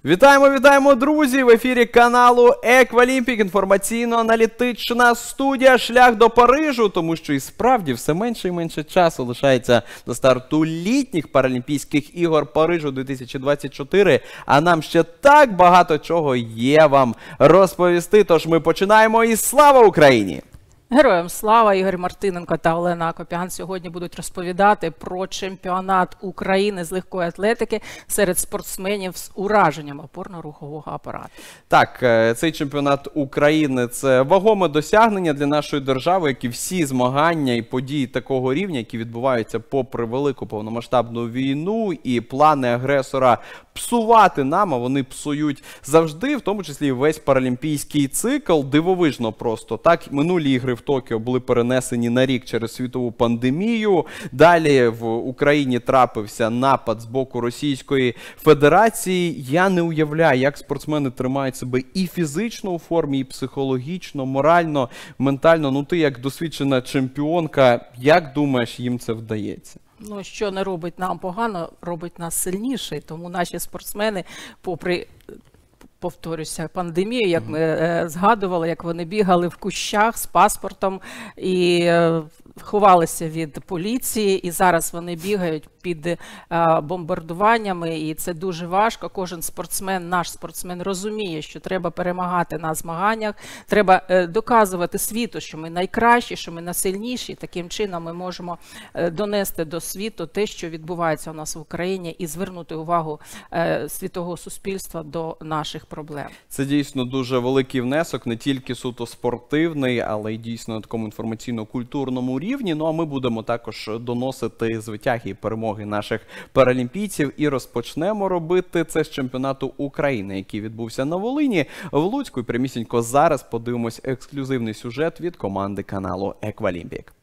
Вітаємо, друзі! В ефірі каналу Еквалімпік, інформаційно-аналітична студія «Шлях до Парижу», тому що і справді все менше і менше часу лишається до старту літніх Паралімпійських ігор Парижу 2024, а нам ще так багато чого є вам розповісти, тож ми починаємо і слава Україні! Героям слава! Ігор Мартиненко та Олена Акопян сьогодні будуть розповідати про чемпіонат України з легкої атлетики серед спортсменів з ураженням опорно-рухового апарату. Так, цей чемпіонат України – це вагоме досягнення для нашої держави, як і всі змагання і події такого рівня, які відбуваються попри велику повномасштабну війну і плани агресора псувати нам, а вони псують завжди, в тому числі і весь паралімпійський цикл. Дивовижно просто. Так, минулі ігри в Токіо були перенесені на рік через світову пандемію. Далі в Україні трапився напад з боку Російської Федерації. Я не уявляю, як спортсмени тримають себе і фізично у формі, і психологічно, морально, ментально. Ну ти як досвідчена чемпіонка, як думаєш, їм це вдається? Ну, що не робить нам погано, робить нас сильніше. Тому наші спортсмени, попри, повторюся, пандемію, як ми згадували, як вони бігали в кущах з паспортом і ховалися від поліції, і зараз вони бігають під бомбардуваннями, і це дуже важко. Кожен спортсмен, наш спортсмен розуміє, що треба перемагати на змаганнях, треба доказувати світу, що ми найкращі, що ми найсильніші. Таким чином ми можемо донести до світу те, що відбувається у нас в Україні, і звернути увагу світового суспільства до наших проблем. Це дійсно дуже великий внесок, не тільки суто спортивний, але й дійсно на такому інформаційно-культурному рівні. Ну а ми будемо також доносити звитяги і перемоги наших паралімпійців. І розпочнемо робити це з чемпіонату України, який відбувся на Волині, в Луцьку. І прямісінько зараз подивимось ексклюзивний сюжет від команди каналу Еквалімпік.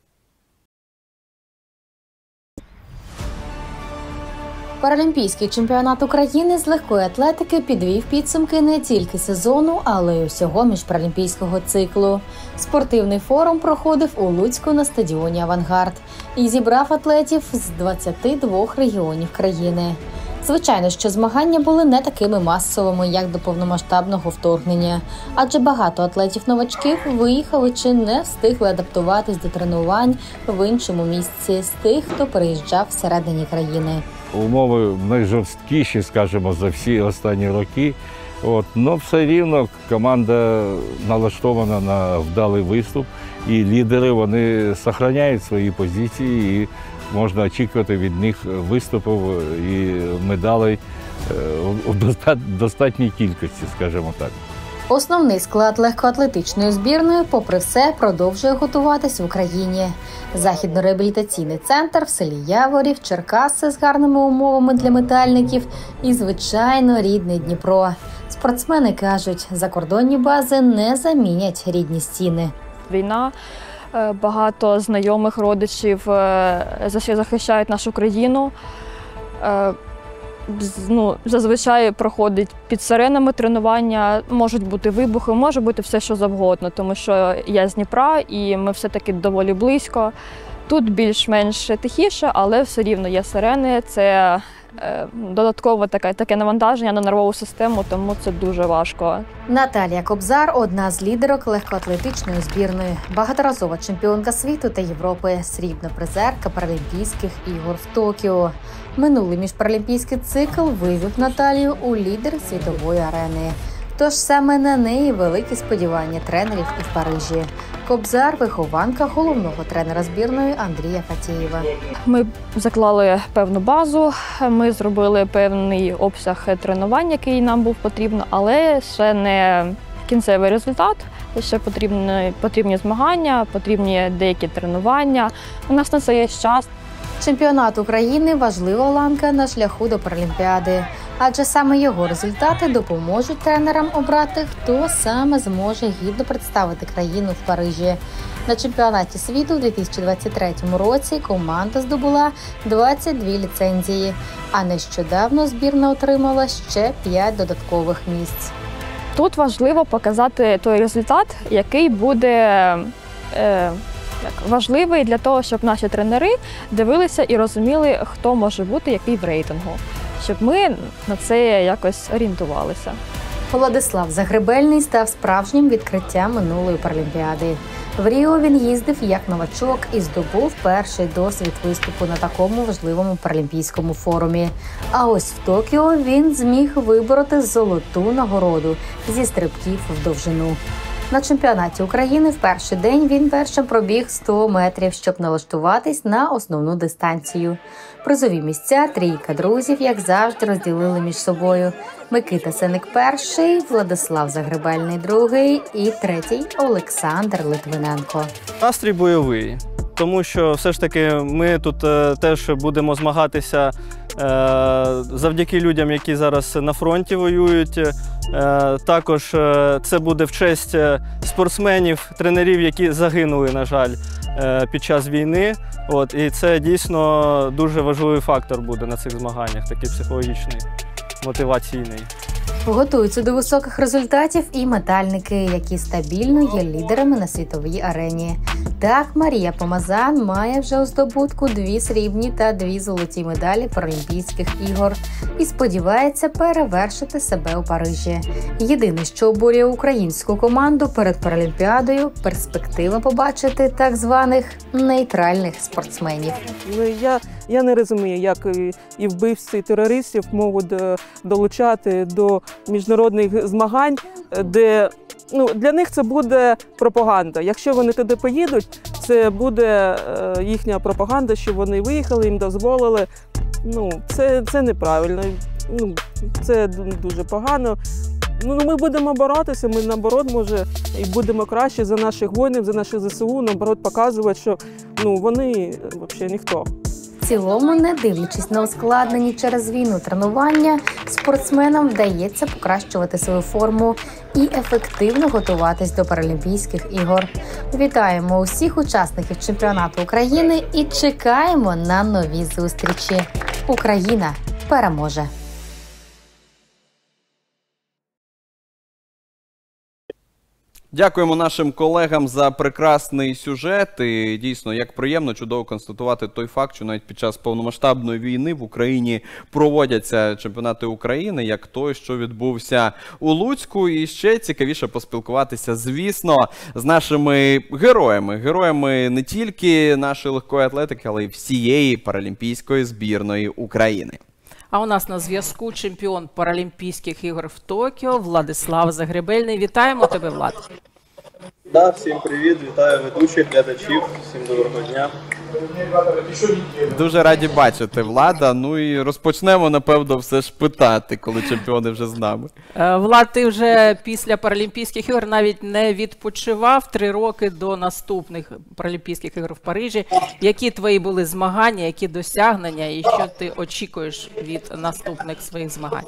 Паралімпійський чемпіонат України з легкої атлетики підвів підсумки не тільки сезону, але й усього міжпаралімпійського циклу. Спортивний форум проходив у Луцьку на стадіоні «Авангард» і зібрав атлетів з 22 регіонів країни. Звичайно, що змагання були не такими масовими, як до повномасштабного вторгнення, адже багато атлетів-новачків виїхали чи не встигли адаптуватись до тренувань в іншому місці з тих, хто переїжджав всередині країни. Умови найжорсткіші, скажімо, за всі останні роки. Но все рівно команда налаштована на вдалий виступ, і лідери, вони зберігають свої позиції, і можна очікувати від них виступів і медалей у достатній кількості, скажімо так. Основний склад легкоатлетичної збірної, попри все, продовжує готуватись в Україні. Західно-реабілітаційний центр в селі Яворів, Черкаси з гарними умовами для метальників і, звичайно, рідний Дніпро. Спортсмени кажуть, закордонні бази не замінять рідні стіни. Війна, багато знайомих, родичів захищають нашу країну. Зазвичай проходить під сиренами тренування, можуть бути вибухи, може бути все, що завгодно, тому що я з Дніпра і ми все-таки доволі близько. Тут більш-менш тихіше, але все рівно є сирени, це додаткове таке навантаження на нервову систему, тому це дуже важко. Наталія Кобзар – одна з лідерок легкоатлетичної збірної, багаторазова чемпіонка світу та Європи, срібна призерка Паралімпійських ігор в Токіо. Минулий міжпаралімпійський цикл вивів Наталію у лідер світової арени. Тож саме на неї великі сподівання тренерів і в Парижі. Кобзар – вихованка головного тренера збірної Андрія Фатєєва. Ми заклали певну базу, ми зробили певний обсяг тренувань, який нам був потрібен, але ще не кінцевий результат. Ще потрібні змагання, потрібні деякі тренування. У нас на це є час. Чемпіонат України – важлива ланка на шляху до Паралімпіади. Адже саме його результати допоможуть тренерам обрати, хто саме зможе гідно представити країну в Парижі. На чемпіонаті світу у 2023 році команда здобула 22 ліцензії, а нещодавно збірна отримала ще 5 додаткових місць. Тут важливо показати той результат, який буде важливий для того, щоб наші тренери дивилися і розуміли, хто може бути який в рейтингу. щоб ми на це якось орієнтувалися. Владислав Загребельний став справжнім відкриттям минулої паралімпіади. В Ріо він їздив як новачок і здобув перший досвід виступу на такому важливому паралімпійському форумі. А ось в Токіо він зміг вибороти золоту нагороду зі стрибків в довжину. На чемпіонаті України в перший день він першим пробіг 100 метрів, щоб налаштуватись на основну дистанцію. Призові місця трійка друзів, як завжди, розділили між собою. Микита Сеник перший, Владислав Загребельний другий і третій Олександр Литвиненко. Настрій бойовий, тому що все ж таки ми тут теж будемо змагатися завдяки людям, які зараз на фронті воюють. Також це буде в честь спортсменів, тренерів, які загинули, на жаль, під час війни. І це дійсно дуже важливий фактор буде на цих змаганнях, такий психологічний, мотиваційний. Готуються до високих результатів і метальники, які стабільно є лідерами на світовій арені. Так, Марія Помазан має вже у здобутку 2 срібні та 2 золоті медалі Паралімпійських ігор і сподівається перевершити себе у Парижі. Єдине, що обурює українську команду перед Паралімпіадою – перспектива побачити так званих нейтральних спортсменів. Я не розумію, як і вбивці, і терористів можуть долучати до міжнародних змагань, де для них це буде пропаганда. Якщо вони туди поїдуть, це буде їхня пропаганда, що вони виїхали, їм дозволили. Це неправильно, це дуже погано. Ми будемо боротися, ми наоборот, може, і будемо краще за наших воїнів, за наших ЗСУ, наоборот, показувати, що вони взагалі ніхто. В цілому, не дивлячись на ускладнені через війну тренування, спортсменам вдається покращувати свою форму і ефективно готуватись до Паралімпійських ігор. Вітаємо усіх учасників чемпіонату України і чекаємо на нові зустрічі. Україна переможе! Дякуємо нашим колегам за прекрасний сюжет. І дійсно, як приємно, чудово констатувати той факт, що навіть під час повномасштабної війни в Україні проводяться чемпіонати України, як той, що відбувся у Луцьку. І ще цікавіше поспілкуватися, звісно, з нашими героями. Героями не тільки нашої легкої атлетики, але й всієї паралімпійської збірної України. А у нас на зв'язку чемпіон Паралімпійських ігор в Токіо Владислав Загребельний. Вітаємо тебе, Влад. Всім привіт, вітаю ведучих, глядачів, всім доброго дня. Дуже раді бачити, Влада. І розпочнемо, напевно, все ж питати, коли чемпіони вже з нами. Влад, ти вже після Паралімпійських ігор навіть не відпочивав 3 роки до наступних Паралімпійських ігор в Парижі. Які твої були змагання, які досягнення і що ти очікуєш від наступних своїх змагань?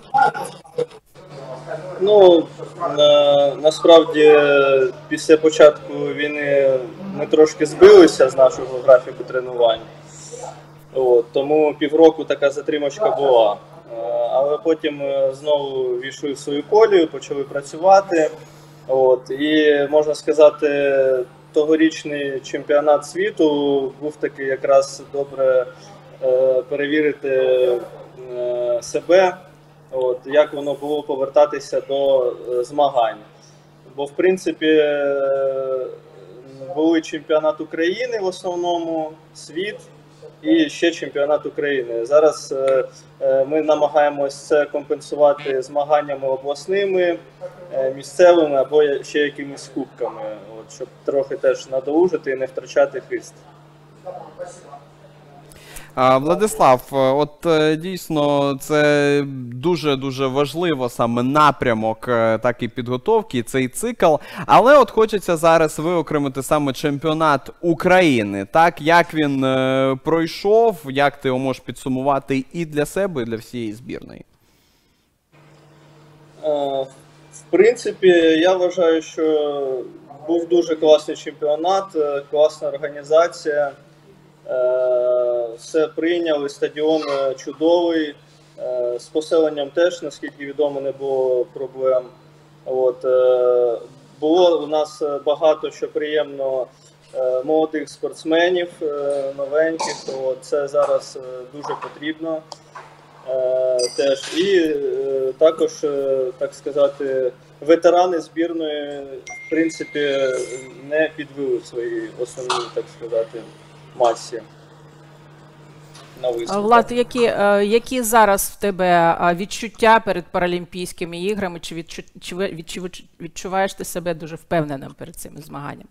Насправді, після початку війни ми трошки збилися з нашого графіку тренувань. Тому півроку така затримочка була. Але потім знову війшли в свою колію, почали працювати. І, можна сказати, тогорічний чемпіонат світу був такий якраз добре перевірити себе. Як воно було повертатися до змагань. Бо, в принципі, були чемпіонат України в основному, світ і ще чемпіонат України. Зараз ми намагаємось це компенсувати змаганнями обласними, місцевими або ще якимись кубками, щоб трохи теж надолужити і не втрачати хист. Владислав, дійсно це дуже-дуже важливо, саме напрямок так і підготовки, цей цикл. Але хочеться зараз виокремити саме чемпіонат України. Так, як він пройшов, як ти його можеш підсумувати і для себе, і для всієї збірної? В принципі, я вважаю, що був дуже класний чемпіонат, класна організація. Все прийняли, стадіон чудовий, з поселенням теж, наскільки відомо, не було проблем. Було у нас багато, що приємно, молодих спортсменів, новеньких, це зараз дуже потрібно. теж. І також, так сказати, ветерани збірної, в принципі, не підвели в своїй основній, так сказати, масі. Влад, які зараз в тебе відчуття перед Паралімпійськими іграми? Чи відчуваєш ти себе дуже впевненим перед цими змаганнями?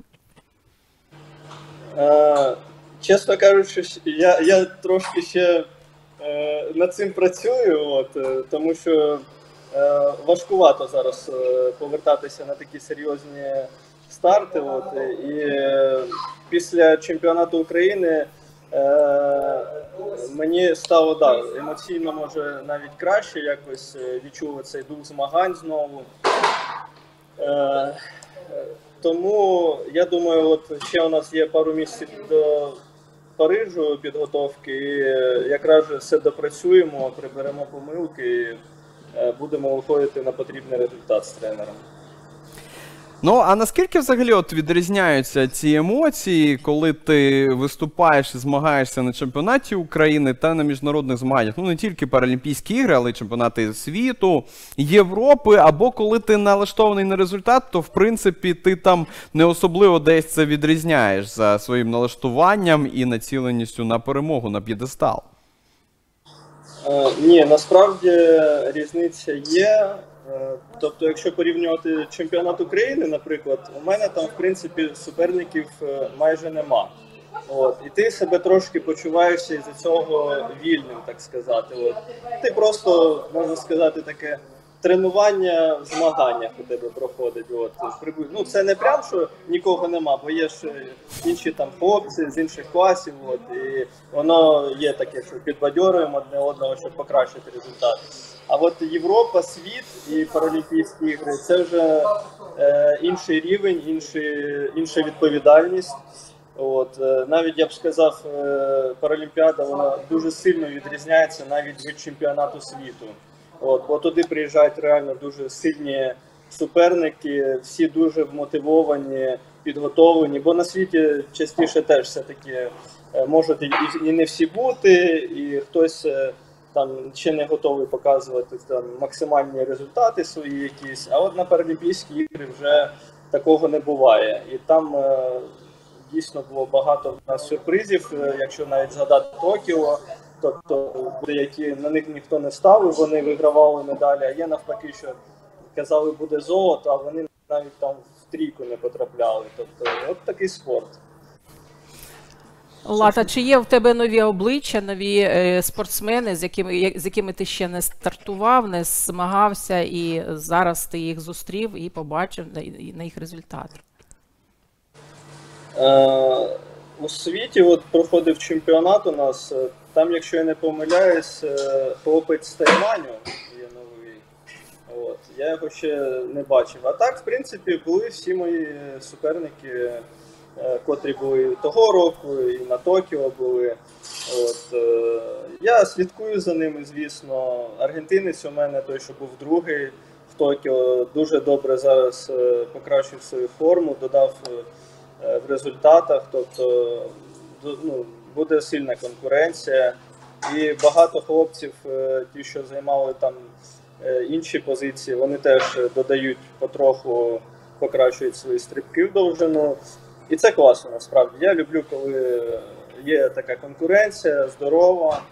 Чесно кажучи, я трошки ще над цим працюю, тому що важкувато зараз повертатися на такі серйозні старти. І після чемпіонату України мені стало, емоційно, може, навіть краще, якось відчув цей дух змагань знову. Тому, я думаю, ще у нас є пару місяців до Парижу підготовки, і якраз все допрацюємо, приберемо помилки і будемо виходити на потрібний результат з тренером. Ну, а наскільки взагалі відрізняються ці емоції, коли ти виступаєш і змагаєшся на чемпіонаті України та на міжнародних змаганнях? Ну, не тільки Паралімпійські ігри, але й чемпіонати світу, Європи, або коли ти налаштований на результат, то, в принципі, ти там не особливо десь це відрізняєш за своїм налаштуванням і націленістю на перемогу, на п'єдестал. Ні, насправді різниця є. Тобто, якщо порівнювати чемпіонат України, наприклад, у мене там, в принципі, суперників майже нема. І ти себе трошки почуваєшся із-за цього вільним, так сказати. Ти просто, можна сказати, таке тренування в змаганнях у тебе проходить. Ну, це не прям, що нікого нема, бо є ж інші там хлопці з інших класів, і воно є таке, що підбадьорюємо одне одного, щоб покращити результат. А Європа, світ і Паралімпійські ігри – це вже інший рівень, інша відповідальність. Навіть, я б сказав, Паралімпіада, вона дуже сильно відрізняється навіть від чемпіонату світу. Бо туди приїжджають реально дуже сильні суперники, всі дуже вмотивовані, підготовлені. Бо на світі частіше теж все-таки можуть і не всі бути, і хтось там ще не готовий показувати там максимальні результати свої якісь, а на Паралімпійські ігри вже такого не буває. І там дійсно було багато в нас сюрпризів, якщо навіть згадати Токіо, тобто які на них ніхто не ставив, вони вигравали медалі, а є навпаки, що казали буде золото, а вони навіть там в трійку не потрапляли. Тобто такий спорт. Лата, чи є в тебе нові обличчя, нові спортсмени, з якими ти ще не стартував, не змагався, і зараз ти їх зустрів і побачив на їх результат? У світі проходив чемпіонат у нас, там, якщо я не помиляюсь, хлопець з Тайваню є новий. Я його ще не бачив. А так, в принципі, були всі мої суперники, котрі були того року, і на Токіо були. Я слідкую за ними, звісно. Аргентинець у мене, той, що був другий в Токіо, дуже добре зараз покращив свою форму, додав в результатах. Тобто, буде сильна конкуренція. І багато хлопців, ті, що займали там інші позиції, вони теж додають потроху, покращують свої стрибки в довжину. І це класно, насправді. Я люблю, коли є така конкуренція, здорова.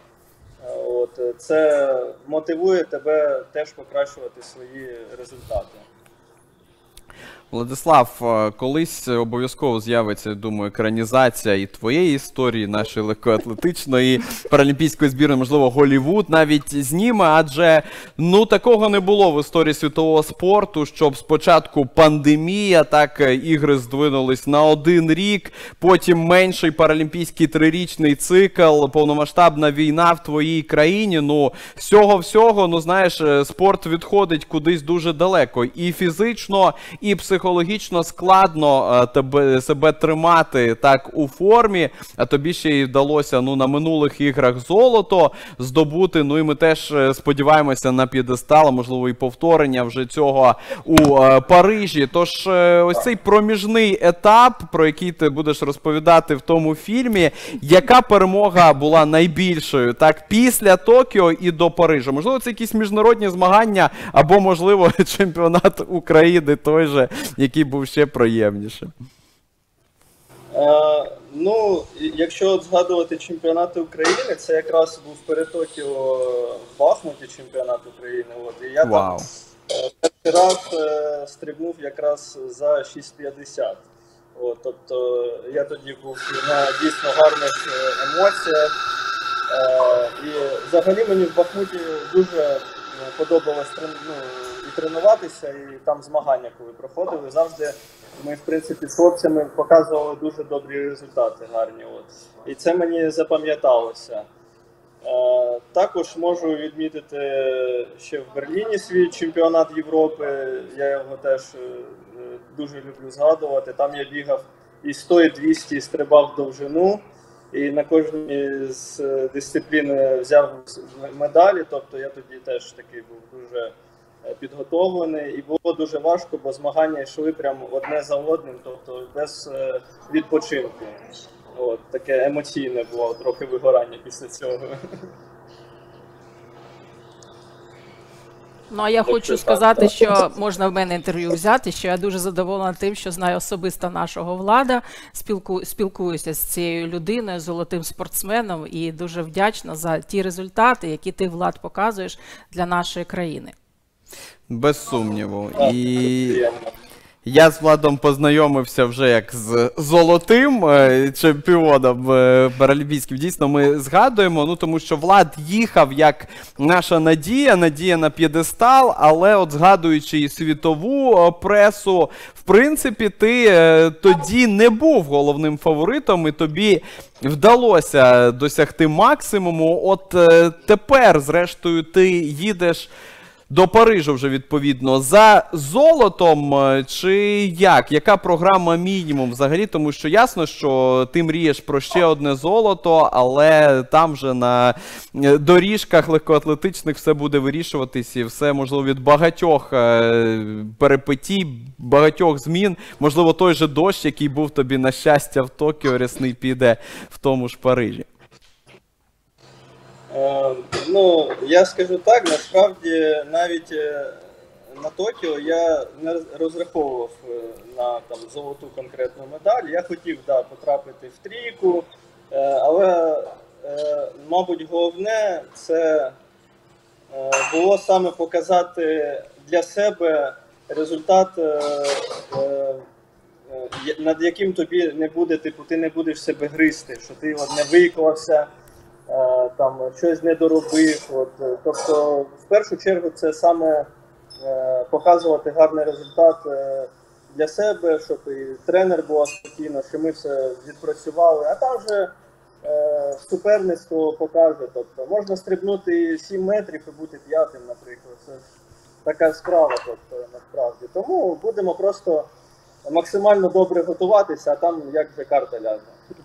Це мотивує тебе теж покращувати свої результати. Владислав, колись обов'язково з'явиться, я думаю, екранізація і твоєї історії, нашої легкоатлетичної, паралімпійської збірної, можливо, Голлівуд навіть зніме, адже, такого не було в історії світового спорту, щоб спочатку пандемія, так, ігри здвинулись на 1 рік, потім менший паралімпійський 3-річний цикл, повномасштабна війна в твоїй країні, з цього всього, знаєш, спорт відходить кудись дуже далеко, і фізично, і психологічно. психологічно складно себе тримати так у формі, а тобі ще й вдалося на минулих іграх золото здобути. Ну і ми теж сподіваємося на п'єдестал, можливо і повторення вже цього у Парижі. Тож ось цей проміжний етап, про який ти будеш розповідати в тому фільмі, яка перемога була найбільшою, так, після Токіо і до Парижа? Можливо, це якісь міжнародні змагання, або, можливо, чемпіонат України той же, який був ще приємнішим? Ну, якщо от згадувати чемпіонати України, це якраз був перед Токіо в Бахмуті чемпіонат України. От, і я там перший раз стрибнув якраз за 6,50. От, тобто я тоді був на дійсно гарних емоціях. І взагалі мені в Бахмуті дуже подобалось і тренуватися, і там змагання, коли проходили. Завжди ми, в принципі, з хлопцями показували дуже добрі результати, гарні. От. І це мені запам'яталося. Також можу відмітити ще в Берліні свій чемпіонат Європи. Я його теж дуже люблю згадувати. Там я бігав і 100, і 200, і стрибав довжину. І на кожній з дисциплін взяв медалі, тобто я тоді теж такий був дуже підготовлений. І було дуже важко, бо змагання йшли прямо одне за одним, тобто без відпочинку. От, таке емоційне було, трохи вигорання після цього. Ну, а я хочу сказати, що можна в мене інтерв'ю взяти, що я дуже задоволена тим, що знаю особисто нашого Влада, спілкуюся з цією людиною, золотим спортсменом, і дуже вдячна за ті результати, які ти, Влад, показуєш для нашої країни. Без сумніву. І я з Владом познайомився вже як з золотим чемпіоном паралімпійським. Дійсно, ми згадуємо, тому що Влад їхав як наша надія на п'єдестал, але от згадуючи і світову пресу, в принципі, ти тоді не був головним фаворитом, і тобі вдалося досягти максимуму. От тепер, зрештою, ти їдеш до Парижу вже, відповідно, за золотом, чи як? Яка програма мінімум взагалі? Тому що ясно, що ти мрієш про ще одне золото, але там вже на доріжках легкоатлетичних все буде вирішуватись, і все, можливо, від багатьох перипетій, багатьох змін. Можливо, той же дощ, який був тобі, на щастя, в Токіо, рясний, піде в тому ж Парижі. Ну, я скажу так, насправді навіть на Токіо я не розраховував на золоту конкретну медаль. Я хотів, потрапити в трійку, але, мабуть, головне це було саме показати для себе результат, над яким тобі не буде, ти не будеш себе гризти, що ти не виклався, там щось не доробив. Тобто, в першу чергу, це саме показувати гарний результат для себе, щоб і тренер була спокійна, що ми все відпрацювали, а там вже суперництво покаже. Тобто, можна стрибнути 7 метрів і бути п'ятим, наприклад. Це така справа, тобто, насправді. Тому будемо просто максимально добре готуватися, а там як же карта ляже.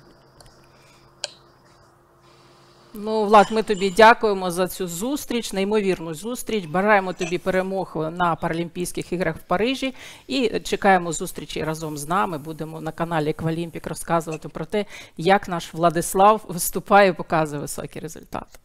Ну, Влад, ми тобі дякуємо за цю зустріч, неймовірну зустріч. Бажаємо тобі перемог на Паралімпійських іграх в Парижі і чекаємо зустрічі разом з нами. Будемо на каналі Еквалімпік розказувати про те, як наш Владислав виступає і показує високі результати.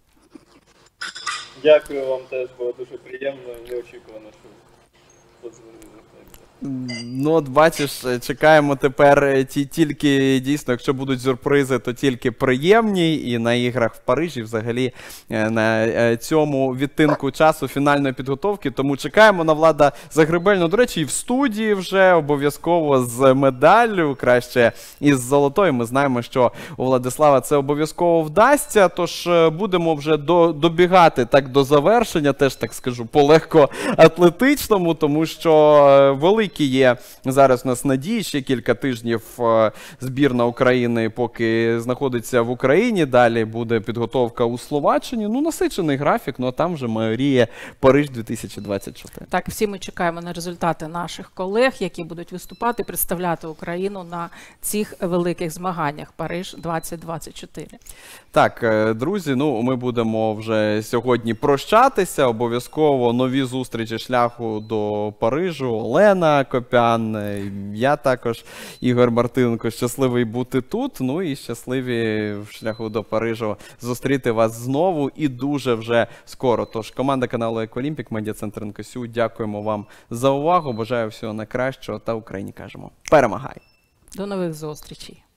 Дякую вам теж, було дуже приємно і неочікувано, що подзвонили. Ну, от бачиш, чекаємо тепер тільки, дійсно, якщо будуть сюрпризи, то тільки приємні. І на іграх в Парижі, взагалі, на цьому відтинку часу фінальної підготовки. Тому чекаємо на Влада Загребельного. До речі, і в студії вже обов'язково з медаллю, краще із золотою. Ми знаємо, що у Владислава це обов'язково вдасться. Тож будемо вже добігати так до завершення, теж так скажу, по легкоатлетичному, тому що великі є зараз у нас надії. Ще кілька тижнів збірна України поки знаходиться в Україні. Далі буде підготовка у Словаччині. Ну, насичений графік, ну а там вже мріє Париж 2024. Так, всі ми чекаємо на результати наших колег, які будуть виступати, представляти Україну на цих великих змаганнях Париж 2024. Так, друзі, ну ми будемо вже сьогодні прощатися. Обов'язково нові зустрічі шляху до Парижу. Олена Копян, я також, Ігор Мартиненко, щасливий бути тут. Ну і щасливі в шляху до Парижу зустріти вас знову і дуже вже скоро. Тож команда каналу Еколімпік, медіа-центр НКСУ, дякуємо вам за увагу. Бажаю всього найкращого та Україні кажемо: перемагай! До нових зустрічей!